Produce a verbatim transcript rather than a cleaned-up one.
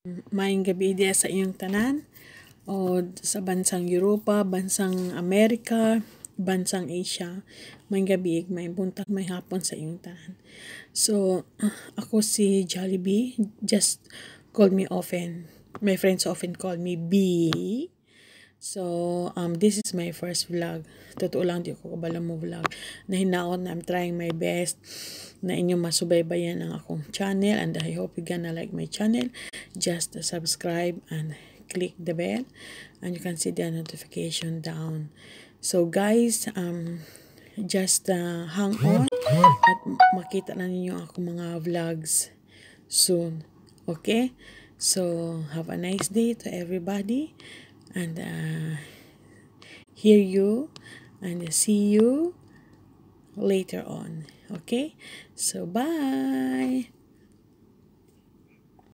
Maayong gabi diya sa iyong tanan o sa bansang Europa, bansang Amerika, bansang Asia. Maayong gabi, may buntag, may hapon sa iyong tanan. So, uh, ako si Jollibee. Just call me often. My friends often call me B. So, um, this is my first vlog. Totoo lang, di ko kabala mo vlog. Nahinaon na I'm trying my best na inyong masubaybayan ang akong channel, and I hope you gonna like my channel. Just subscribe and click the bell, and you can see the notification down. So guys, um, just uh, hang on at makita na ninyo ako mga vlogs soon. Okay? So, have a nice day to everybody, and uh, hear you and see you later on. Okay? So, bye!